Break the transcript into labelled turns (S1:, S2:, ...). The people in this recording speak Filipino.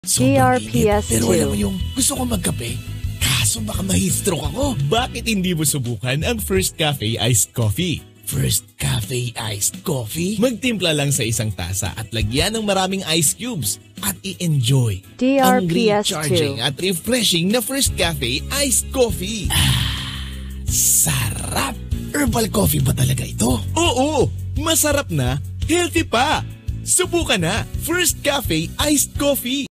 S1: DRPS
S2: Pero alam mo yung gusto ko magkape, kaso baka ma-heatstroke ako.
S3: Bakit hindi mo subukan ang Firstkafe Iced Coffee?
S2: Firstkafe Iced Coffee?
S3: Magtimpla lang sa isang tasa at lagyan ng maraming ice cubes at i-enjoy ang
S1: DRPS
S3: recharging at refreshing na Firstkafe Iced Coffee.
S2: Sarap! Herbal coffee ba talaga ito?
S3: Oo! Masarap na, healthy pa! Subukan na Firstkafe Iced Coffee!